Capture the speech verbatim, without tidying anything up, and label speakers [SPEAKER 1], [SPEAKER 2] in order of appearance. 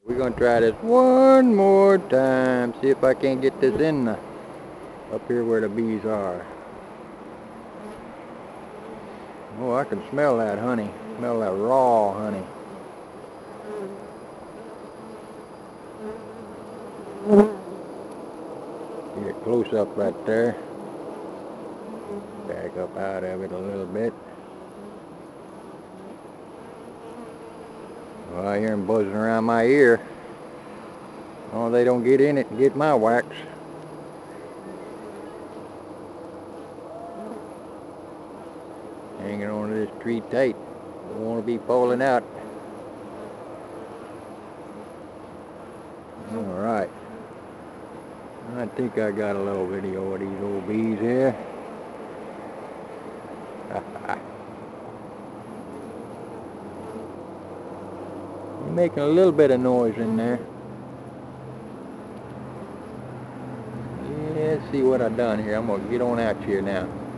[SPEAKER 1] We're going to try this one more time. See if I can't get this in the, up here where the bees are. Oh, I can smell that honey. Smell that raw honey. Get close up right there. Back up out of it a little bit. Well, I hear them buzzing around my ear. Oh, they don't get in it and get my wax. Hanging on to this tree tight. Don't want to be falling out. Alright. I think I got a little video of these old bees here. You're making a little bit of noise in there. Yeah, let's see what I've done here. I'm going to get on out here now.